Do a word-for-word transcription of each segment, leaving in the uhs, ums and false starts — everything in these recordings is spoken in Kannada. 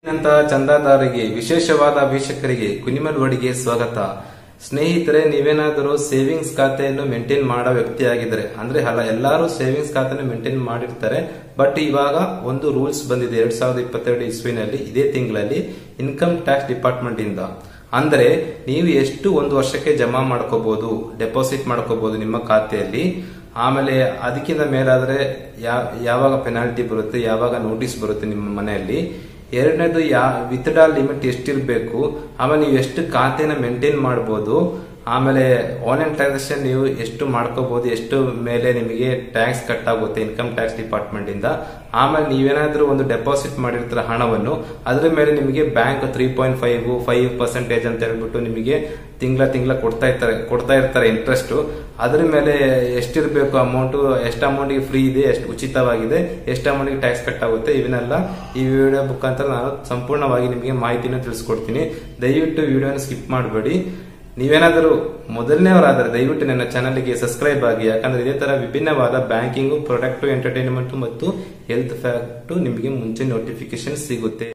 ಅಂತ ಚಂದಾದಾರರಿಗೆ ವಿಶೇಷವಾದ ವೀಕ್ಷಕರಿಗೆ ಕುನಿಮಲ್ ವಡಿಗೆ ಸ್ವಾಗತ. ಸ್ನೇಹಿತರೆ, ನೀವೇನಾದರೂ ಸೇವಿಂಗ್ಸ್ ಖಾತೆಯನ್ನು ಮೇಂಟೈನ್ ಮಾಡೋ ವ್ಯಕ್ತಿಯಾಗಿದ್ರೆ ಅಂದ್ರೆ ಅಲ್ಲ, ಎಲ್ಲರೂ ಸೇವಿಂಗ್ಸ್ ಖಾತೆಯನ್ನು ಮೇಂಟೈನ್ ಮಾಡಿರ್ತಾರೆ. ಬಟ್ ಇವಾಗ ಒಂದು ರೂಲ್ಸ್ ಬಂದಿದೆ ಎರಡ್ ಸಾವಿರದ ಇಪ್ಪತ್ತೆರಡು ಇಸ್ವಿನಲ್ಲಿ, ಇದೇ ತಿಂಗಳಲ್ಲಿ ಇನ್ಕಮ್ ಟ್ಯಾಕ್ಸ್ ಡಿಪಾರ್ಟ್ಮೆಂಟ್ ಇಂದ. ಅಂದ್ರೆ ನೀವು ಎಷ್ಟು ಒಂದು ವರ್ಷಕ್ಕೆ ಜಮಾ ಮಾಡ್ಕೋಬಹುದು, ಡೆಪಾಸಿಟ್ ಮಾಡ್ಕೋಬಹುದು ನಿಮ್ಮ ಖಾತೆಯಲ್ಲಿ. ಆಮೇಲೆ ಅದಕ್ಕಿಂತ ಮೇಲಾದ್ರೆ ಯಾವಾಗ ಪೆನಾಲ್ಟಿ ಬರುತ್ತೆ, ಯಾವಾಗ ನೋಟಿಸ್ ಬರುತ್ತೆ ನಿಮ್ಮ ಮನೆಯಲ್ಲಿ. ಎರಡನೇದು ಯಾ ವಿತ್ಡ್ರಾ ಲಿಮಿಟ್ ಎಷ್ಟಿರ್ಬೇಕು, ಆಮೇಲೆ ನೀವು ಎಷ್ಟು ಖಾತೆನ ಮೇಂಟೈನ್ ಮಾಡಬಹುದು, ಆಮೇಲೆ ಆನ್ಲೈನ್ ಟ್ರಾನ್ಸಾಕ್ಷನ್ ನೀವು ಎಷ್ಟು ಮಾಡ್ಕೋಬಹುದು, ಎಷ್ಟು ಮೇಲೆ ನಿಮಗೆ ಟ್ಯಾಕ್ಸ್ ಕಟ್ ಆಗುತ್ತೆ ಇನ್ಕಮ್ ಟ್ಯಾಕ್ಸ್ ಡಿಪಾರ್ಟ್ಮೆಂಟ್ ಇಂದ. ಆಮೇಲೆ ನೀವೇನಾದ್ರೂ ಒಂದು ಡೆಪಾಸಿಟ್ ಮಾಡಿರ್ತೀರ ಹಣವನ್ನು, ಅದ್ರ ಮೇಲೆ ನಿಮಗೆ bank three point five five percentage ಅಂತ ಹೇಳ್ಬಿಟ್ಟು ನಿಮಗೆ ತಿಂಗಳ ತಿಂಗಳ ಕೊಡ್ತಾ ಇರ್ತಾರೆ ಕೊಡ್ತಾ ಇರ್ತಾರೆ ಇಂಟ್ರೆಸ್ಟ್. ಅದ್ರ ಮೇಲೆ ಎಷ್ಟಿರ್ಬೇಕು ಅಮೌಂಟ್, ಎಷ್ಟು ಅಮೌಂಟ್ಗೆ ಫ್ರೀ ಇದೆ, ಎಷ್ಟು ಉಚಿತವಾಗಿದೆ, ಎಷ್ಟು ಅಮೌಂಟ್ಗೆ ಟ್ಯಾಕ್ಸ್ ಕಟ್ ಆಗುತ್ತೆ, ಇವನ್ನೆಲ್ಲ ಈ ವಿಡಿಯೋ ಮುಖಾಂತರ ನಾನು ಸಂಪೂರ್ಣವಾಗಿ ನಿಮಗೆ ಮಾಹಿತಿನ ತಿಳಿಸ್ಕೊಡ್ತೀನಿ. ದಯವಿಟ್ಟು ವಿಡಿಯೋನ ಸ್ಕಿಪ್ ಮಾಡಬೇಡಿ. ನೀವೇನಾದರೂ ಮೊದಲನೇವರಾದರೆ ದಯವಿಟ್ಟು ನನ್ನ ಚಾನಲ್ಗೆ ಸಬ್ಸ್ಕ್ರೈಬ್ ಆಗಿ, ಯಾಕಂದ್ರೆ ಇದೇ ತರ ವಿಭಿನ್ನವಾದ ಬ್ಯಾಂಕಿಂಗ್, ಪ್ರಾಡಕ್ಟ್, ಎಂಟರ್ಟೈನ್ಮೆಂಟ್ ಮತ್ತು ಹೆಲ್ತ್ ಫ್ಯಾಕ್ಟ್ ನಿಮಗೆ ಮುಂಚೆ ನೋಟಿಫಿಕೇಶನ್ ಸಿಗುತ್ತೆ.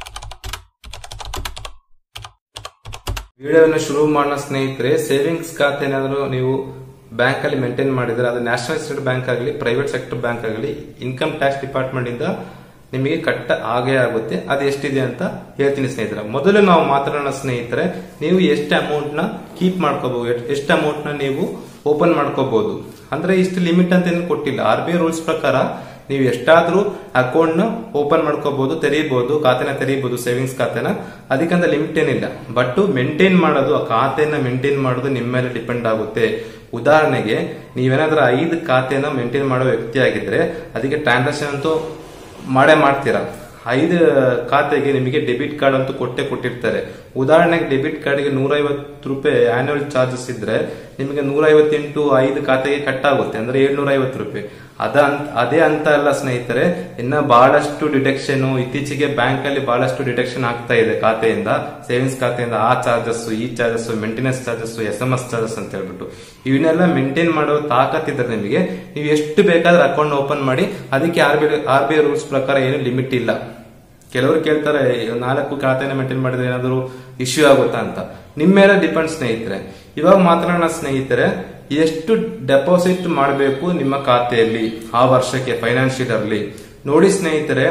ವಿಡಿಯೋವನ್ನು ಶುರು ಮಾಡೋಣ ಸ್ನೇಹಿತರೆ. ಸೇವಿಂಗ್ಸ್ ಖಾತೆ ಏನಾದರೂ ನೀವು ಬ್ಯಾಂಕ್ ಅಲ್ಲಿ ಮೇಂಟೈನ್ ಮಾಡಿದ್ರೆ, ಅದು ನ್ಯಾಷನಲ್ ಸ್ಟೇಟ್ ಬ್ಯಾಂಕ್ ಆಗಲಿ, ಪ್ರೈವೇಟ್ ಸೆಕ್ಟರ್ ಬ್ಯಾಂಕ್ ಆಗಲಿ, ಇನ್ಕಮ್ ಟ್ಯಾಕ್ಸ್ ಡಿಪಾರ್ಟ್ಮೆಂಟ್ ಇಂದ ನಿಮಗೆ ಕಟ್ಟ ಆಗೇ ಆಗುತ್ತೆ. ಅದು ಎಷ್ಟಿದೆ ಅಂತ ಹೇಳ್ತೀನಿ ಸ್ನೇಹಿತರೆ. ಮೊದಲು ನಾವು ಮಾತಾಡೋಣ ಸ್ನೇಹಿತರೆ, ನೀವು ಎಷ್ಟು ಅಮೌಂಟ್ ನ ಕೀಪ್ ಮಾಡ್ಕೋಬಹುದು, ಎಷ್ಟು ಅಮೌಂಟ್ ನ ನೀವು ಓಪನ್ ಮಾಡ್ಕೋಬಹುದು. ಅಂದ್ರೆ ಇಷ್ಟು ಲಿಮಿಟ್ ಅಂತ ಏನು ಕೊಟ್ಟಿಲ್ಲ. ಆರ್ ಬಿ ಐ ರೂಲ್ಸ್ ಪ್ರಕಾರ ನೀವು ಎಷ್ಟಾದ್ರೂ ಅಕೌಂಟ್ ನ ಓಪನ್ ಮಾಡ್ಕೋಬಹುದು, ತೆರೀಬಹುದು, ಖಾತೆನ ತೆರೀಬಹುದು, ಸೇವಿಂಗ್ಸ್ ಖಾತೆನ. ಅದಕ್ಕಂತ ಲಿಮಿಟ್ ಏನಿಲ್ಲ. ಬಟ್ ಮೇಂಟೈನ್ ಮಾಡೋದು, ಆ ಖಾತೆನ ಮೇಂಟೈನ್ ಮಾಡೋದು ನಿಮ್ಮ ಮೇಲೆ ಡಿಪೆಂಡ್ ಆಗುತ್ತೆ. ಉದಾಹರಣೆಗೆ ನೀವೇನಾದ್ರೂ ಐದು ಖಾತೆನ ಮೇಂಟೈನ್ ಮಾಡೋ ವ್ಯಕ್ತಿ ಆಗಿದ್ರೆ ಅದಕ್ಕೆ ಟ್ರಾನ್ಸಾಕ್ಷನ್ ಅಂತೂ ಮಾಡೇ ಮಾಡ್ತೀರಾ. ಐದು ಖಾತೆಗೆ ನಿಮಗೆ ಡೆಬಿಟ್ ಕಾರ್ಡ್ ಅಂತೂ ಕೊಟ್ಟೆ ಕೊಟ್ಟಿರ್ತಾರೆ. ಉದಾಹರಣೆಗೆ ಡೆಬಿಟ್ ಕಾರ್ಡ್ಗೆ ನೂರ ಐವತ್ತು ರೂಪಾಯಿ ಆನ್ಯುವಲ್ ಚಾರ್ಜಸ್ ಇದ್ರೆ ನಿಮಗೆ ನೂರ ಐವತ್ತೆಂಟು ಐದು ಖಾತೆಗೆ ಕಟ್ ಆಗುತ್ತೆ, ಅಂದ್ರೆ ಏಳ್ನೂರ ಐವತ್ತು ರೂಪಾಯಿ. ಅದ ಅದೇ ಅಂತ ಅಲ್ಲ ಸ್ನೇಹಿತರೆ, ಇನ್ನ ಬಹಳಷ್ಟು ಡಿಡಕ್ಷನ್ ಇತ್ತೀಚೆಗೆ ಬ್ಯಾಂಕ್ ಅಲ್ಲಿ ಬಹಳಷ್ಟು ಡಿಡಕ್ಷನ್ ಆಗ್ತಾ ಇದೆ ಖಾತೆಯಿಂದ, ಸೇವಿಂಗ್ಸ್ ಖಾತೆಯಿಂದ. ಆ ಚಾರ್ಜಸ್, ಈ charges, maintenance charges, S M S charges ಅಂತ ಹೇಳ್ಬಿಟ್ಟು ಇವನ್ನೆಲ್ಲ ಮೇಂಟೈನ್ ಮಾಡೋ ತಾಕತ್ತಿದ್ರೆ ನಿಮಗೆ, ನೀವು ಎಷ್ಟು ಬೇಕಾದ್ರೆ ಅಕೌಂಟ್ ಓಪನ್ ಮಾಡಿ. ಅದಕ್ಕೆ R B R B I rules ಪ್ರಕಾರ ಏನು ಲಿಮಿಟ್ ಇಲ್ಲ. ಕೆಲವರು ಕೇಳ್ತಾರೆ, ನಾಲ್ಕು ಖಾತೆನ ಮೇಂಟೈನ್ ಮಾಡಿದ್ರೆ ಏನಾದ್ರು ಇಶ್ಯೂ ಆಗುತ್ತಾ ಅಂತ. ನಿಮ್ಮ ಮೇಲೆ ಡಿಪೆಂಡ್ ಸ್ನೇಹಿತರೆ. ಇವಾಗ ಮಾತ್ರ ಸ್ನೇಹಿತರೆ, ಎಷ್ಟು ಡೆಪಾಸಿಟ್ ಮಾಡಬೇಕು ನಿಮ್ಮ ಖಾತೆಯಲ್ಲಿ ಆ ವರ್ಷಕ್ಕೆ ಫೈನಾನ್ಷಿಯಲ್ ಅಲ್ಲಿ ನೋಡಿ ಸ್ನೇಹಿತರೆ.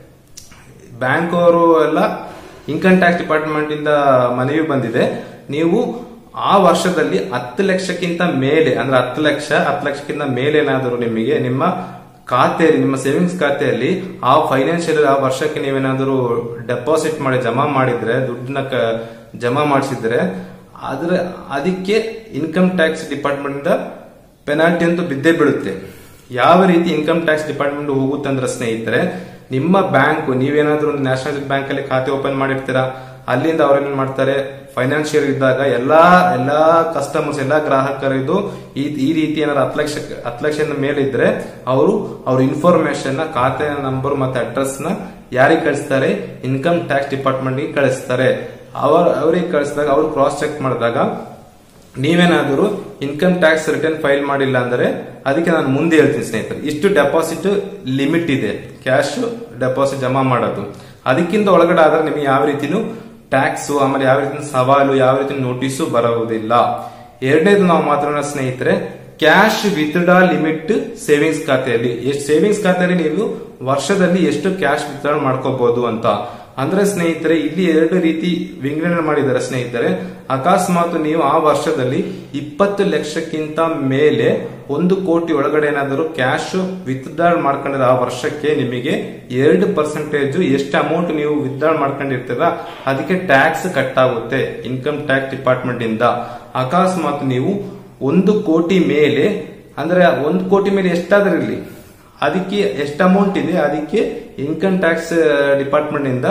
ಬ್ಯಾಂಕ್ ಅವರು ಎಲ್ಲ ಇನ್ಕಮ್ ಟ್ಯಾಕ್ಸ್ ಡಿಪಾರ್ಟ್ಮೆಂಟ್ ಇಂದ ಮನವಿ ಬಂದಿದೆ, ನೀವು ಆ ವರ್ಷದಲ್ಲಿ ಹತ್ತು ಲಕ್ಷಕ್ಕಿಂತ ಮೇಲೆ, ಅಂದ್ರೆ ಹತ್ತು ಲಕ್ಷ ಹತ್ತು ಲಕ್ಷಕ್ಕಿಂತ ಮೇಲೆ ಏನಾದರೂ ನಿಮಗೆ ನಿಮ್ಮ ಖಾತೆಯಲ್ಲಿ, ನಿಮ್ಮ ಸೇವಿಂಗ್ಸ್ ಖಾತೆಯಲ್ಲಿ ಆ ಫೈನಾನ್ಷಿಯಲ್ ಆ ವರ್ಷಕ್ಕೆ ನೀವೇನಾದರೂ ಡೆಪಾಸಿಟ್ ಮಾಡಿ ಜಮಾ ಮಾಡಿದ್ರೆ, ದುಡ್ಡನ್ನ ಜಮಾ ಮಾಡಿಸಿದ್ರೆ, ಅದ್ರ ಅದಕ್ಕೆ ಇನ್ಕಮ್ ಟ್ಯಾಕ್ಸ್ ಡಿಪಾರ್ಟ್ಮೆಂಟ್ ಇಂದ ಪೆನಾಲ್ಟಿ ಅಂತೂ ಬಿದ್ದೇ ಬೀಳುತ್ತೆ. ಯಾವ ರೀತಿ ಇನ್ಕಮ್ ಟ್ಯಾಕ್ಸ್ ಡಿಪಾರ್ಟ್ಮೆಂಟ್ ಹೋಗುತ್ತೆ ಅಂದ್ರೆ ಸ್ನೇಹಿತರೆ, ನಿಮ್ಮ ಬ್ಯಾಂಕ್, ನೀವೇನಾದ್ರೂ ಒಂದು ನ್ಯಾಷನಲ್ ಬ್ಯಾಂಕ್ ಅಲ್ಲಿ ಖಾತೆ ಓಪನ್ ಮಾಡಿರ್ತೀರಾ, ಅಲ್ಲಿಂದ ಅವ್ರೇನ್ ಮಾಡ್ತಾರೆ, ಫೈನಾನ್ಷಿಯಲ್ ಇದ್ದಾಗ ಎಲ್ಲಾ ಎಲ್ಲಾ ಕಸ್ಟಮರ್ಸ್, ಎಲ್ಲಾ ಗ್ರಾಹಕರಿದ್ದು ಈ ಈ ರೀತಿ ಏನಾದ್ರು ಹತ್ತು ಲಕ್ಷ ಹತ್ತು ಲಕ್ಷದ ಮೇಲೆ ಇದ್ರೆ ಅವರು ಅವ್ರ ಇನ್ಫಾರ್ಮೇಶನ್ ನ, ಖಾತೆ ನಂಬರ್ ಮತ್ತೆ ಅಡ್ರೆಸ್ ನ ಯಾರಿಗೆ ಕಳಿಸ್ತಾರೆ, ಇನ್ಕಮ್ ಟ್ಯಾಕ್ಸ್ ಡಿಪಾರ್ಟ್ಮೆಂಟ್ ಗೆ ಕಳಿಸ್ತಾರೆ. ಅವ್ರ ಅವ್ರಿಗೆ ಕಳಿಸಿದಾಗ ಅವ್ರು ಕ್ರಾಸ್ ಚೆಕ್ ಮಾಡಿದಾಗ ನೀವೇನಾದರೂ ಇನ್ಕಮ್ ಟ್ಯಾಕ್ಸ್ ರಿಟರ್ನ್ ಫೈಲ್ ಮಾಡಿಲ್ಲ ಅಂದ್ರೆ, ಅದಕ್ಕೆ ನಾನು ಮುಂದೆ ಹೇಳ್ತೀನಿ ಸ್ನೇಹಿತರೆ, ಇಷ್ಟು ಡೆಪಾಸಿಟ್ ಲಿಮಿಟ್ ಇದೆ ಕ್ಯಾಶ್ ಡೆಪಾಸಿಟ್ ಜಮಾ ಮಾಡೋದು. ಅದಕ್ಕಿಂತ ಒಳಗಡೆ ಆದ್ರೆ ನಿಮಗೆ ಯಾವ ರೀತಿನೂ ಟ್ಯಾಕ್ಸ್, ಆಮೇಲೆ ಯಾವ ರೀತಿ ಸವಾಲು, ಯಾವ ರೀತಿ ನೋಟಿಸು ಬರುವುದಿಲ್ಲ. ಎರಡನೇದು ನಾವು ಮಾತಾಡೋಣ ಸ್ನೇಹಿತರೆ, ಕ್ಯಾಶ್ ವಿತ್ಡ್ರಾ ಲಿಮಿಟ್ ಸೇವಿಂಗ್ಸ್ ಖಾತೆಯಲ್ಲಿ. ಎಷ್ಟು ಸೇವಿಂಗ್ಸ್ ಖಾತೆಯಲ್ಲಿ ನೀವು ವರ್ಷದಲ್ಲಿ ಎಷ್ಟು ಕ್ಯಾಶ್ ವಿತ್ಡ್ರಾ ಮಾಡ್ಕೋಬಹುದು ಅಂತ. ಅಂದ್ರೆ ಸ್ನೇಹಿತರೆ, ಇಲ್ಲಿ ಎರಡು ರೀತಿ ವಿಂಗಡಣೆ ಮಾಡಿದ್ದಾರೆ ಸ್ನೇಹಿತರೆ. ಅಕಸ್ಮಾತ್ ನೀವು ಆ ವರ್ಷದಲ್ಲಿ ಇಪ್ಪತ್ತು ಲಕ್ಷಕ್ಕಿಂತ ಮೇಲೆ ಒಂದು ಕೋಟಿ ಒಳಗಡೆ ಏನಾದರೂ ಕ್ಯಾಶ್ ವಿತ್ಡ್ರಾ ಮಾಡ್ಕೊಂಡಿದ್ರೆ ಆ ವರ್ಷಕ್ಕೆ ನಿಮಗೆ ಎರಡು ಪರ್ಸೆಂಟೇಜ್ ಎಷ್ಟು ಅಮೌಂಟ್ ನೀವು ವಿತ್ಡ್ರಾ ಮಾಡ್ಕೊಂಡಿರ್ತೀರ ಅದಕ್ಕೆ ಟ್ಯಾಕ್ಸ್ ಕಟ್ ಆಗುತ್ತೆ ಇನ್ಕಮ್ ಟ್ಯಾಕ್ಸ್ ಡಿಪಾರ್ಟ್ಮೆಂಟ್ ಇಂದ. ಅಕಸ್ಮಾತ್ ನೀವು ಒಂದು ಕೋಟಿ ಮೇಲೆ, ಅಂದ್ರೆ ಒಂದು ಕೋಟಿ ಮೇಲೆ ಎಷ್ಟಾದ್ರೂ ಇರಲಿ, ಅದಕ್ಕೆ ಎಷ್ಟು ಅಮೌಂಟ್ ಇದೆ ಅದಕ್ಕೆ ಇನ್ಕಮ್ ಟ್ಯಾಕ್ಸ್ ಡಿಪಾರ್ಟ್ಮೆಂಟ್ ಇಂದ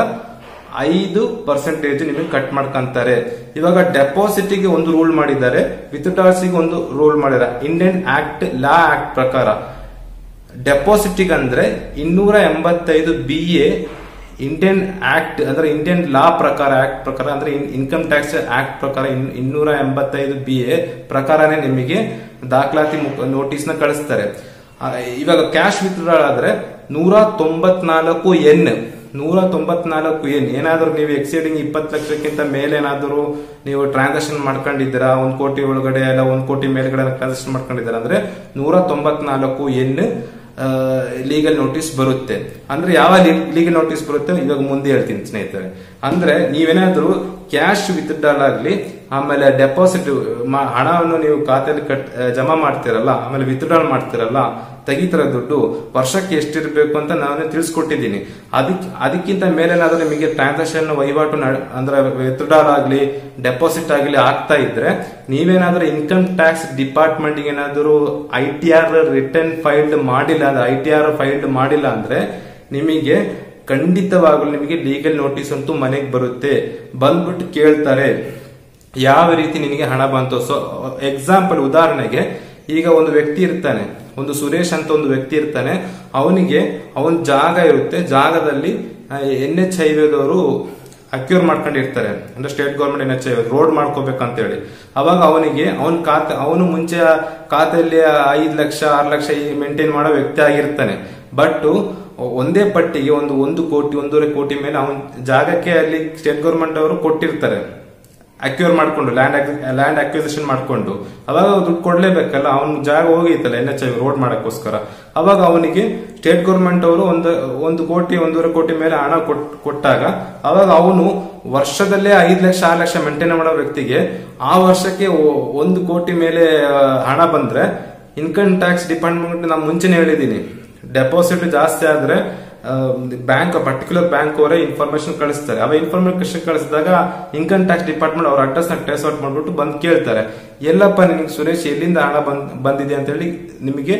ಐದು ಪರ್ಸೆಂಟೇಜ್ ನಿಮಗೆ ಕಟ್ ಮಾಡ್ಕೊಂತಾರೆ. ಇವಾಗ ಡೆಪಾಸಿಟ್ ಗೆ ಒಂದು ರೂಲ್ ಮಾಡಿದ್ದಾರೆ, ವಿತ್ಡ್ರಾಲ್ಸ್ ಗೆ ಒಂದು ರೂಲ್ ಮಾಡಿದ್ದಾರೆ. ಇಂಡಿಯನ್ ಆಕ್ಟ್ ಲಾ ಆಕ್ಟ್ ಪ್ರಕಾರ ಡೆಪಾಸಿಟ್ ಅಂದ್ರೆ ಇನ್ನೂರ ಎಂಬತ್ತೈದು ಬಿ ಎ ಇಂಡಿಯನ್ ಆಕ್ಟ್, ಅಂದ್ರೆ ಇಂಡಿಯನ್ ಲಾ ಪ್ರಕಾರ, ಆಕ್ಟ್ ಪ್ರಕಾರ, ಅಂದ್ರೆ ಇನ್ಕಮ್ ಟ್ಯಾಕ್ಸ್ ಆಕ್ಟ್ ಪ್ರಕಾರ ಇನ್ನೂರ ಎಂಬತ್ತೈದು ಬಿ ಎ ಪ್ರಕಾರನೇ ನಿಮಗೆ ದಾಖಲಾತಿ ನೋಟಿಸ್ ನ ಕಳಿಸ್ತಾರೆ. ಇವಾಗ ಕ್ಯಾಶ್ ವಿತ್ಡ್ರಾಲ್ ಆದ್ರೆ ನೂರ ತೊಂಬತ್ನಾಲ್ಕು ಎನ್ ನೂರ ತೊಂಬತ್ನಾಲ್ಕು ಏನ್ ಏನಾದ್ರು ನೀವು ಎಕ್ಸೀಡಿಂಗ್ ಇಪ್ಪತ್ತು ಲಕ್ಷಕ್ಕಿಂತ ಮೇಲೆ ಏನಾದ್ರು ನೀವು ಟ್ರಾನ್ಸಾಕ್ಷನ್ ಮಾಡ್ಕೊಂಡಿದ್ದೀರಾ, ಒಂದ್ ಕೋಟಿ ಒಳಗಡೆ ಅಲ್ಲ ಒಂದ್ ಕೋಟಿ ಮೇಲ್ಗಡೆ ಟ್ರಾನ್ಸಾಕ್ಷನ್ ಮಾಡ್ಕೊಂಡಿದ್ದೀರಾ ಅಂದ್ರೆ ನೂರ ತೊಂಬತ್ನಾಲ್ಕು ಎನ್ ಲೀಗಲ್ ನೋಟಿಸ್ ಬರುತ್ತೆ. ಅಂದ್ರೆ ಯಾವ ಲೀಗಲ್ ನೋಟಿಸ್ ಬರುತ್ತೆ ಇವಾಗ ಮುಂದೆ ಹೇಳ್ತೀನಿ ಸ್ನೇಹಿತರೆ. ಅಂದ್ರೆ ನೀವೇನಾದ್ರೂ ಕ್ಯಾಶ್ ವಿತ್ಡ್ರಾಲ್ ಆಗ್ಲಿ, ಆಮೇಲೆ ಡೆಪಾಸಿಟ್ ಹಣವನ್ನು ನೀವು ಖಾತೆಯಲ್ಲಿ ಕಟ್ ಜಮಾ ಮಾಡ್ತಿರಲ್ಲ, ಆಮೇಲೆ ವಿತ್ಡ್ರಾಲ್ ಮಾಡ್ತಿರಲ್ಲ, ತೆಗಿತರ ದುಡ್ಡು ವರ್ಷಕ್ಕೆ ಎಷ್ಟಿರ್ಬೇಕು ಅಂತ ನಾನು ತಿಳಿಸ್ಕೊಟ್ಟಿದ್ದೀನಿ. ಅದಕ್ಕೆ ಅದಕ್ಕಿಂತ ಮೇಲೇನಾದ್ರೂ ನಿಮಗೆ ಟ್ರಾನ್ಸಾಕ್ಷನ್ ವಹಿವಾಟು ಅಂದ್ರೆ ವಿತ್ಡ್ರಾಲ್ ಆಗ್ಲಿ ಡೆಪಾಸಿಟ್ ಆಗ್ಲಿ ಆಗ್ತಾ ಇದ್ರೆ ನೀವೇನಾದ್ರೂ ಇನ್ಕಮ್ ಟ್ಯಾಕ್ಸ್ ಡಿಪಾರ್ಟ್ಮೆಂಟ್ ಏನಾದ್ರು I T R return filed ಮಾಡಿಲ್ಲ ಅಂದ್ರೆ ಐ ಟಿ ಆರ್ ಫೈಲ್ಡ್ ಮಾಡಿಲ್ಲ ಅಂದ್ರೆ ನಿಮಗೆ ಖಂಡಿತವಾಗ್ಲೂ ನಿಮಗೆ ಲೀಗಲ್ ನೋಟಿಸ್ ಅಂತೂ ಮನೆಗೆ ಬರುತ್ತೆ. ಬಂದ್ಬಿಟ್ಟು ಕೇಳ್ತಾರೆ ಯಾವ ರೀತಿ ನಿನಗೆ ಹಣ ಬಂತು. ಸೊ ಎಕ್ಸಾಂಪಲ್ ಉದಾಹರಣೆಗೆ ಈಗ ಒಂದು ವ್ಯಕ್ತಿ ಇರ್ತಾನೆ, ಒಂದು ಸುರೇಶ್ ಅಂತ ಒಂದು ವ್ಯಕ್ತಿ ಇರ್ತಾನೆ, ಅವನಿಗೆ ಅವನ್ ಜಾಗ ಇರುತ್ತೆ, ಜಾಗದಲ್ಲಿ ಎನ್ ಎಚ್ ಹೈವೇದವರು ಅಕ್ಯೂರ್ ಮಾಡ್ಕೊಂಡಿರ್ತಾರೆ, ಅಂದ್ರೆ state government N H highway road ಮಾಡ್ಕೋಬೇಕಂತ ಹೇಳಿ. ಅವಾಗ ಅವನಿಗೆ ಅವನ್ ಖಾತೆ ಅವನು ಮುಂಚೆ ಖಾತೆಯಲ್ಲಿ ಐದ್ ಲಕ್ಷ ಆರು ಲಕ್ಷ ಮೇಂಟೈನ್ ಮಾಡೋ ವ್ಯಕ್ತಿ ಆಗಿರ್ತಾನೆ. ಬಟ್ ಒಂದೇ ಪಟ್ಟಿಗೆ ಒಂದು ಒಂದು ಕೋಟಿ ಒಂದೂವರೆ ಕೋಟಿ ಮೇಲೆ ಅವನ್ ಜಾಗಕ್ಕೆ ಅಲ್ಲಿ ಸ್ಟೇಟ್ ಗೌರ್ಮೆಂಟ್ ಅವರು ಕೊಟ್ಟಿರ್ತಾರೆ ಅಕ್ಯೂರ್ ಮಾಡ್ಕೊಂಡು, ಲ್ಯಾಂಡ್ ಲ್ಯಾಂಡ್ ಅಕ್ವಿಸಿಷನ್ ಮಾಡ್ಕೊಂಡು. ಅವಾಗ ದುಡ್ಡು ಕೊಡ್ಲೇಬೇಕಲ್ಲ, ಅವ್ನ ಜಾಗ ಹೋಗಿತ್ತಲ್ಲ ಎನ್ ಎಚ್ ಐ ರೋಡ್ ಮಾಡಕ್ಕೋಸ್ಕರ. ಅವಾಗ ಅವನಿಗೆ ಸ್ಟೇಟ್ ಗೌರ್ಮೆಂಟ್ ಅವರು ಒಂದು ಒಂದು ಕೋಟಿ ಒಂದೂವರೆ ಕೋಟಿ ಮೇಲೆ ಹಣ ಕೊಟ್ಟಾಗ ಅವಾಗ ಅವನು ವರ್ಷದಲ್ಲೇ ಐದ್ ಲಕ್ಷ ಆರು ಲಕ್ಷ ಮೇಂಟೈನ್ ಮಾಡೋ ವ್ಯಕ್ತಿಗೆ ಆ ವರ್ಷಕ್ಕೆ ಒಂದು ಕೋಟಿ ಮೇಲೆ ಹಣ ಬಂದ್ರೆ ಇನ್ಕಮ್ ಟ್ಯಾಕ್ಸ್ ಡಿಪಾರ್ಟ್ಮೆಂಟ್ ನಾನು ಮುಂಚೆನೆ ಹೇಳಿದೀನಿ, ಡೆಪಾಸಿಟ್ ಜಾಸ್ತಿ ಆದ್ರೆ ಬ್ಯಾಂಕ್ ಪರ್ಟಿಕ್ಯುಲರ್ ಬ್ಯಾಂಕ್ ಅವರೇ ಇನ್ಫಾರ್ಮೇಶನ್ ಕಳಿಸ್ತಾರೆ. ಅವ ಇನ್ಫಾರ್ಮೇಶನ್ ಕಳಿಸಿದಾಗ ಇನ್ಕಮ್ ಟ್ಯಾಕ್ಸ್ ಡಿಪಾರ್ಟ್ಮೆಂಟ್ ಅವ್ರ ಅಡ್ರೆಸ್ ನ ಟ್ರೇಸ್ ಔಟ್ ಮಾಡ್ಬಿಟ್ಟು ಬಂದ್ ಕೇಳ್ತಾರೆ, ಎಲ್ಲಪ್ಪ ನಿಮ್ಗೆ ಸುರೇಶ್ ಎಲ್ಲಿಂದ ಹಣ ಬಂದ್ ಬಂದಿದೆ ಅಂತ ಹೇಳಿ ನಿಮಗೆ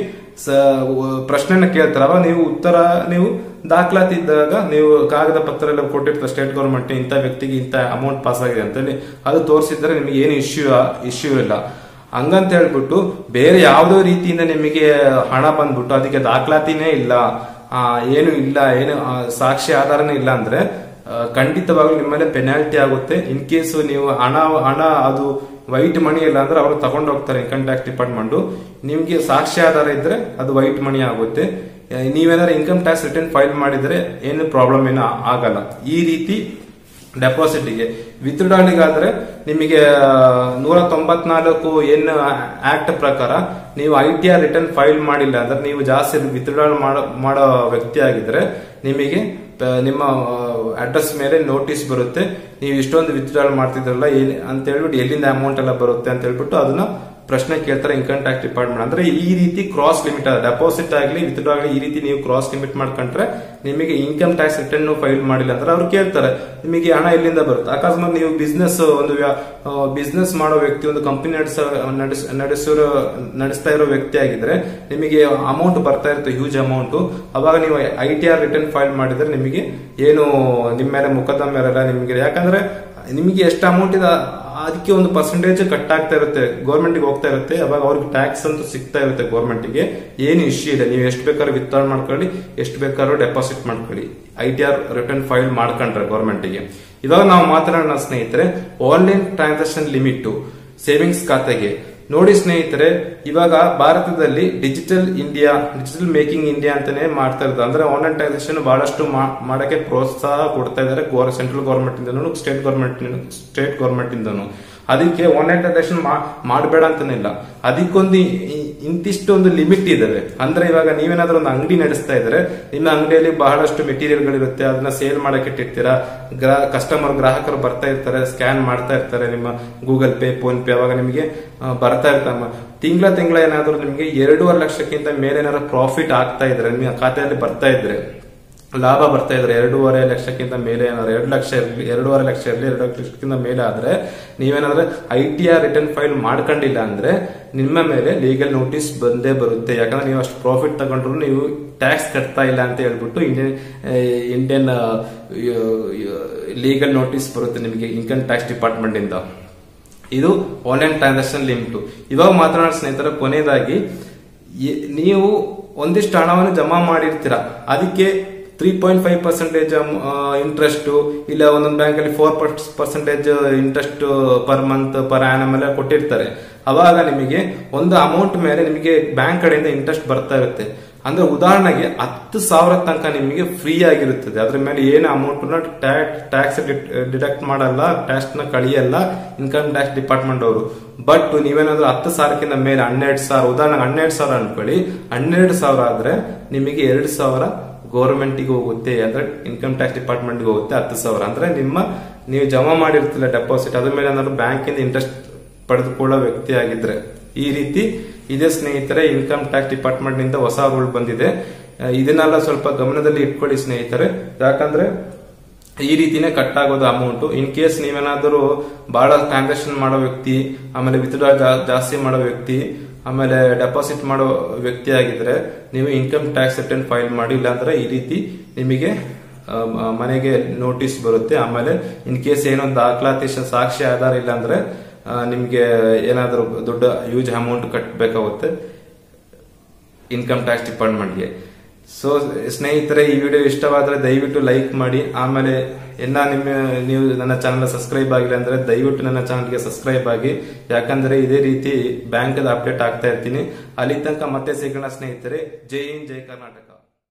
ಪ್ರಶ್ನೆನ ಕೇಳ್ತಾರೆ. ಅವಾಗ ನೀವು ಉತ್ತರ ನೀವು ದಾಖಲಾತಿ ಇದ್ದಾಗ ನೀವು ಕಾಗದ ಪತ್ರ ಎಲ್ಲ ಕೊಟ್ಟಿರ್ತಾರೆ ಸ್ಟೇಟ್ ಗೌರ್ಮೆಂಟ್ ಇಂಥ ವ್ಯಕ್ತಿಗೆ ಇಂಥ ಅಮೌಂಟ್ ಪಾಸ್ ಆಗಿದೆ ಅಂತ ಹೇಳಿ, ಅದು ತೋರಿಸಿದ್ರೆ ನಿಮಗೆ ಏನು ಇಶ್ಯೂ ಇಶ್ಯೂ ಇಲ್ಲ. ಹಂಗಂತ ಹೇಳ್ಬಿಟ್ಟು ಬೇರೆ ಯಾವುದೋ ರೀತಿಯಿಂದ ನಿಮಗೆ ಹಣ ಬಂದ್ಬಿಟ್ಟು ಅದಕ್ಕೆ ದಾಖಲಾತಿನೇ ಇಲ್ಲ, ಏನು ಇಲ್ಲ, ಏನು ಸಾಕ್ಷಿ ಆಧಾರನೇ ಇಲ್ಲ ಅಂದ್ರೆ ಖಂಡಿತವಾಗ್ಲೂ ನಿಮ್ಮ ಮೇಲೆ ಪೆನಾಲ್ಟಿ ಆಗುತ್ತೆ. ಇನ್ ಕೇಸ್ ನೀವು ಹಣ ಹಣ ಅದು ವೈಟ್ ಮನಿ ಇಲ್ಲ ಅಂದ್ರೆ ಅವರು ತಗೊಂಡು ಹೋಗ್ತಾರೆ ಇನ್ಕಮ್ ಟ್ಯಾಕ್ಸ್ ಡಿಪಾರ್ಟ್ಮೆಂಟ್. ನಿಮ್ಗೆ ಸಾಕ್ಷಿ ಆಧಾರ ಇದ್ರೆ ಅದು ವೈಟ್ ಮನಿ ಆಗುತ್ತೆ. ನೀವೇನಾದ್ರೂ ಇನ್ಕಮ್ ಟ್ಯಾಕ್ಸ್ ರಿಟರ್ನ್ ಫೈಲ್ ಮಾಡಿದ್ರೆ ಏನು ಪ್ರಾಬ್ಲಮ್ ಏನೋ ಆಗಲ್ಲ. ಈ ರೀತಿ ಡೆಪಾಸಿಟ್ಗೆ ವಿತ್ಡ್ರಾಲಿಗಾದ್ರೆ ನಿಮಗೆ ನೂರ ತೊಂಬತ್ನಾಲ್ಕು ಎನ್ ಆಕ್ಟ್ ಪ್ರಕಾರ ನೀವು I T R return file ಮಾಡಿಲ್ಲ ಅಂದ್ರೆ ನೀವು ಜಾಸ್ತಿ ವಿತ್ಡ್ರಾಲ್ ಮಾಡೋ ವ್ಯಕ್ತಿ ಆಗಿದ್ರೆ ನಿಮಗೆ ನಿಮ್ಮ ಅಡ್ರೆಸ್ ಮೇಲೆ ನೋಟಿಸ್ ಬರುತ್ತೆ, ನೀವು ಇಷ್ಟೊಂದು ವಿತ್ಡ್ರಾಲ್ ಮಾಡ್ತಿದ್ರಲ್ಲ ಅಂತ ಹೇಳ್ಬಿಟ್ಟು ಎಲ್ಲಿಂದ ಅಮೌಂಟ್ ಎಲ್ಲ ಬರುತ್ತೆ ಅಂತ ಹೇಳ್ಬಿಟ್ಟು ಅದನ್ನ ಪ್ರಶ್ನೆ ಕೇಳ್ತಾರೆ ಇನ್ಕಮ್ ಟ್ಯಾಕ್ಸ್ ಡಿಪಾರ್ಟ್ಮೆಂಟ್. ಅಂದ್ರೆ ಈ ರೀತಿ ಕ್ರಾಸ್ ಲಿಮಿಟ್ ಡೆಪಾಸಿಟ್ ಆಗಲಿ ವಿತ್ಡ್ರಾ ಆಗಲಿ ಈ ರೀತಿ ನೀವು ಕ್ರಾಸ್ ಲಿಮಿಟ್ ಮಾಡ್ಕೊಂಡ್ರೆ ನಿಮಗೆ ಇನ್ಕಮ್ ಟ್ಯಾಕ್ಸ್ ರಿಟರ್ನ್ ಫೈಲ್ ಮಾಡಿಲ್ಲ ಅಂದ್ರೆ ಅವ್ರು ಕೇಳ್ತಾರೆ ನಿಮಗೆ ಹಣ ಎಲ್ಲಿಂದ ಬರುತ್ತೆ. ಅಕಸ್ಮಾತ್ ನೀವು ಬಿಸ್ನೆಸ್ ಒಂದು ಬಿಸ್ನೆಸ್ ಮಾಡೋ ವ್ಯಕ್ತಿ, ಒಂದು ಕಂಪನಿ ನಡೆಸ ನಡೆಸಿರೋ ನಡೆಸ್ತಾ ಇರೋ ವ್ಯಕ್ತಿ ಆಗಿದ್ರೆ ನಿಮಗೆ ಅಮೌಂಟ್ ಬರ್ತಾ ಇರುತ್ತೆ ಹ್ಯೂಜ್ ಅಮೌಂಟ್. ಅವಾಗ ನೀವು I T R return file ಮಾಡಿದ್ರೆ ನಿಮಗೆ ಏನು ನಿಮ್ಮ ಮೇಲೆ ಮುಖದಮ್ಮ ಇರಲ್ಲ ನಿಮಗೆ, ಯಾಕಂದ್ರೆ ನಿಮಗೆ ಎಷ್ಟು ಅಮೌಂಟ್ ಇದೆ ಅದಕ್ಕೆ ಒಂದು ಪರ್ಸೆಂಟೇಜ್ ಕಟ್ ಆಗ್ತಾ ಇರುತ್ತೆ, ಗೌರ್ಮೆಂಟ್ ಗೆ ಹೋಗ್ತಾ ಇರುತ್ತೆ. ಅವಾಗ ಅವ್ರಿಗೆ ಟ್ಯಾಕ್ಸ್ ಅಂತೂ ಸಿಗ್ತಾ ಇರುತ್ತೆ ಗೌರ್ಮೆಂಟ್ ಗೆ, ಏನು ಇಶ್ಯೂ ಇಲ್ಲ. ನೀವು ಎಷ್ಟು ಬೇಕಾದ್ರೂ ವಿತ್ಡ್ರಾ ಮಾಡ್ಕೊಳ್ಳಿ, ಎಷ್ಟು ಬೇಕಾದ್ರೂ ಡೆಪಾಸಿಟ್ ಮಾಡ್ಕೊಳ್ಳಿ, I T R return file ಮಾಡ್ಕೊಂಡ್ರೆ ಗೌರ್ಮೆಂಟ್ ಗೆ. ಇವಾಗ ನಾವು ಮಾತನಾಡೋಣ ಸ್ನೇಹಿತರೆ ಆನ್ಲೈನ್ ಟ್ರಾನ್ಸಾಕ್ಷನ್ ಲಿಮಿಟ್ ಸೇವಿಂಗ್ಸ್ ಖಾತೆಗೆ. ನೋಡಿ ಸ್ನೇಹಿತರೆ, ಇವಾಗ ಭಾರತದಲ್ಲಿ digital India digital making India ಅಂತಾನೆ ಮಾಡ್ತಾ ಇರೋದು. ಅಂದ್ರೆ ಆನ್ಲೈನ್ ಟ್ರಾನ್ಸಾಕ್ಷನ್ ಬಹಳಷ್ಟು ಮಾಡಕ್ಕೆ ಪ್ರೋತ್ಸಾಹ ಕೊಡ್ತಾ ಇದ್ದಾರೆ ಸೆಂಟ್ರಲ್ ಗೌರ್ಮೆಂಟ್ ಇಂದನು ಸ್ಟೇಟ್ ಗೌರ್ಮೆಂಟ್ ಸ್ಟೇಟ್ ಗೌರ್ಮೆಂಟ್ ಇಂದನು. ಅದಕ್ಕೆ ಆನ್ಲೈನ್ ಟ್ರಾನ್ಸಾಕ್ಷನ್ ಮಾಡಬೇಡ ಅಂತಾನಿಲ್ಲ, ಅದಕ್ಕೊಂದು ಇಂತಿಷ್ಟೊಂದು ಲಿಮಿಟ್ ಇದಾವೆ. ಅಂದ್ರೆ ಇವಾಗ ನೀವೇನಾದ್ರೂ ಒಂದು ಅಂಗಡಿ ನಡೆಸ್ತಾ ಇದ್ರೆ ನಿಮ್ಮ ಅಂಗಡಿಯಲ್ಲಿ ಬಹಳಷ್ಟು ಮೆಟೀರಿಯಲ್ ಗಳಿರುತ್ತೆ, ಅದನ್ನ ಸೇಲ್ ಮಾಡಕ್ಕೆ ಇಟ್ಟಿರ್ತೀರಾ. ಗ್ರಾ ಕಸ್ಟಮರ್ ಗ್ರಾಹಕರು ಬರ್ತಾ ಇರ್ತಾರೆ, ಸ್ಕ್ಯಾನ್ ಮಾಡ್ತಾ ಇರ್ತಾರೆ ನಿಮ್ಮ ಗೂಗಲ್ ಪೇ ಫೋನ್ ಪೇ, ಅವಾಗ ನಿಮಗೆ ಬರ್ತಾ ಇರ್ತಾವ. ತಿಂಗಳ ತಿಂಗಳ ಏನಾದ್ರು ನಿಮಗೆ ಎರಡೂವರೆ ಲಕ್ಷಕ್ಕಿಂತ ಮೇಲೆ ಏನಾದ್ರು ಪ್ರಾಫಿಟ್ ಆಗ್ತಾ ಇದ್ರೆ ನಿಮ್ಮ ಖಾತೆಯಲ್ಲಿ ಬರ್ತಾ ಇದ್ರೆ ಲಾಭ ಬರ್ತಾ ಇದ್ರೆ ಎರಡೂವರೆ ಲಕ್ಷಕ್ಕಿಂತ ಮೇಲೆ ಏನಾದ್ರು ಎರಡು ಲಕ್ಷ ಇರಲಿ ಎರಡೂವರೆ ಲಕ್ಷ ಇರಲಿ ಎರಡು ಲಕ್ಷಕ್ಕಿಂತ ಮೇಲೆ ಆದ್ರೆ ನೀವೇನಾದ್ರೆ I T R return file ಮಾಡ್ಕೊಂಡಿಲ್ಲ ಅಂದ್ರೆ ನಿಮ್ಮ ಮೇಲೆ ಲೀಗಲ್ ನೋಟಿಸ್ ಬಂದೇ ಬರುತ್ತೆ. ಯಾಕಂದ್ರೆ ನೀವು ಅಷ್ಟು ಪ್ರಾಫಿಟ್ ತಗೊಂಡ್ರು ನೀವು ಟ್ಯಾಕ್ಸ್ ಕಟ್ತಾ ಇಲ್ಲ ಅಂತ ಹೇಳ್ಬಿಟ್ಟು ಇಂಡಿಯನ್ ಇಂಡಿಯನ್ ಲೀಗಲ್ ನೋಟಿಸ್ ಬರುತ್ತೆ ನಿಮಗೆ ಇನ್ಕಮ್ ಟ್ಯಾಕ್ಸ್ ಡಿಪಾರ್ಟ್ಮೆಂಟ್ ಇಂದ. ಇದು ಆನ್ಲೈನ್ ಟ್ರಾನ್ಸಾಕ್ಷನ್ ಲಿಮಿಟ್. ಇವಾಗ ಮಾತನಾಡೋ ಸ್ನೇಹಿತರ, ಕೊನೆಯದಾಗಿ ನೀವು ಒಂದಿಷ್ಟು ಹಣವನ್ನು ಜಮಾ ಮಾಡಿರ್ತೀರಾ, ಅದಕ್ಕೆ three point five percentage interest ಇಲ್ಲ ಒಂದೊಂದು ಬ್ಯಾಂಕ್ ಅಲ್ಲಿ four percentage interest per month per annum ಎಲ್ಲ ಕೊಟ್ಟಿರ್ತಾರೆ. ಅವಾಗ ನಿಮಗೆ ಒಂದು ಅಮೌಂಟ್ ಮೇಲೆ ನಿಮಗೆ ಬ್ಯಾಂಕ್ ಕಡೆಯಿಂದ ಇಂಟ್ರೆಸ್ಟ್ ಬರ್ತಾ ಇರುತ್ತೆ. ಅಂದ್ರೆ ಉದಾಹರಣೆಗೆ ಹತ್ತು ಸಾವಿರ ತನಕ ನಿಮಗೆ ಫ್ರೀ ಆಗಿರುತ್ತದೆ. ಅದ್ರ ಮೇಲೆ ಏನು ಅಮೌಂಟ್ ಟ್ಯಾಕ್ಸ್ ಡಿಡಕ್ಟ್ ಮಾಡಲ್ಲ, ಟ್ಯಾಕ್ಸ್ ನ ಕಳಿಯಲ್ಲ ಇನ್ಕಮ್ ಟ್ಯಾಕ್ಸ್ ಡಿಪಾರ್ಟ್ಮೆಂಟ್ ಅವರು. ಬಟ್ ನೀವೇನಾದ್ರೂ ಹತ್ತು ಸಾವಿರಕ್ಕಿಂತ ಮೇಲೆ ಹನ್ನೆರಡು ಸಾವಿರ, ಉದಾಹರಣೆಗೆ ಹನ್ನೆರಡು ಸಾವಿರ ಅನ್ಕೊಳ್ಳಿ, ಹನ್ನೆರಡು ಸಾವಿರ ಆದ್ರೆ ನಿಮಗೆ ಎರಡು ಸಾವಿರ ಗೌರ್ಮೆಂಟ್ಗೆ ಹೋಗುತ್ತೆ, ಅಂದ್ರೆ ಇನ್ಕಮ್ ಟ್ಯಾಕ್ಸ್ ಡಿಪಾರ್ಟ್ಮೆಂಟ್ಗೆ ಹೋಗುತ್ತೆ. ಹತ್ತು ಸಾವಿರ ಅಂದ್ರೆ ನಿಮ್ಮ ನೀವು ಜಮಾ ಮಾಡಿರ್ತಿಲ್ಲ ಡೆಪಾಸಿಟ್, ಅದ್ರ ಮೇಲೆ ಏನಾದ್ರು ಬ್ಯಾಂಕಿಂದ ಇಂಟ್ರೆಸ್ಟ್ ಪಡೆದುಕೊಳ್ಳೋ ವ್ಯಕ್ತಿ ಆಗಿದ್ರೆ. ಈ ರೀತಿ ಇದೆ ಸ್ನೇಹಿತರೆ. ಇನ್ಕಮ್ ಟ್ಯಾಕ್ಸ್ ಡಿಪಾರ್ಟ್ಮೆಂಟ್ ನಿಂದ ಹೊಸ ರೂಲ್ ಬಂದಿದೆ. ಇದನ್ನೆಲ್ಲ ಸ್ವಲ್ಪ ಗಮನದಲ್ಲಿ ಇಟ್ಕೊಳ್ಳಿ ಸ್ನೇಹಿತರೆ. ಯಾಕಂದ್ರೆ ಈ ರೀತಿನೇ ಕಟ್ ಆಗೋದು ಅಮೌಂಟ್. ಇನ್ ಕೇಸ್ ನೀವೇನಾದರೂ ಬಹಳ ಟ್ರಾನ್ಸಾಕ್ಷನ್ ಮಾಡೋ ವ್ಯಕ್ತಿ, ಆಮೇಲೆ ವಿತ್ಡ್ರಾ ಜಾಸ್ತಿ ಮಾಡೋ ವ್ಯಕ್ತಿ, ಆಮೇಲೆ ಡೆಪಾಸಿಟ್ ಮಾಡೋ ವ್ಯಕ್ತಿ ಆಗಿದ್ರೆ ನೀವು ಇನ್ಕಮ್ ಟ್ಯಾಕ್ಸ್ ರಿಟರ್ನ್ ಫೈಲ್ ಮಾಡಿ. ಇಲ್ಲಾಂದ್ರೆ ಈ ರೀತಿ ನಿಮಗೆ ಮನೆಗೆ ನೋಟಿಸ್ ಬರುತ್ತೆ. ಆಮೇಲೆ ಇನ್ ಕೇಸ್ ಏನೋ ದಾಖಲಾತಿ ಸಾಕ್ಷಿ ಆಧಾರ ಇಲ್ಲ ಅಂದ್ರೆ ನಿಮ್ಗೆ ಏನಾದರೂ ದೊಡ್ಡ ಯೂಜ್ ಅಮೌಂಟ್ ಕಟ್ಟಬೇಕಾಗುತ್ತೆ ಇನ್ಕಮ್ ಟ್ಯಾಕ್ಸ್ ಡಿಪಾರ್ಟ್ಮೆಂಟ್ಗೆ. ಸೊ ಸ್ನೇಹಿತರೆ, ಈ ವಿಡಿಯೋ ಇಷ್ಟವಾದ್ರೆ ದಯವಿಟ್ಟು ಲೈಕ್ ಮಾಡಿ. ಆಮೇಲೆ ಎಲ್ಲ ನಿಮ್ಮ ನೀವು ನನ್ನ ಚಾನಲ್ ಸಬ್ಸ್ಕ್ರೈಬ್ ಆಗಿಲ್ಲ ಅಂದ್ರೆ ದಯವಿಟ್ಟು ನನ್ನ ಚಾನಲ್ಗೆ ಸಬ್ಸ್ಕ್ರೈಬ್ ಆಗಿ. ಯಾಕಂದ್ರೆ ಇದೇ ರೀತಿ ಬ್ಯಾಂಕ್ ಅಪ್ಡೇಟ್ ಆಗ್ತಾ ಇರ್ತೀನಿ. ಅಲ್ಲಿ ತನಕ ಮತ್ತೆ ಸಿಗೋಣ ಸ್ನೇಹಿತರೆ. ಜೈ ಹಿಂದ್, ಜೈ ಕರ್ನಾಟಕ.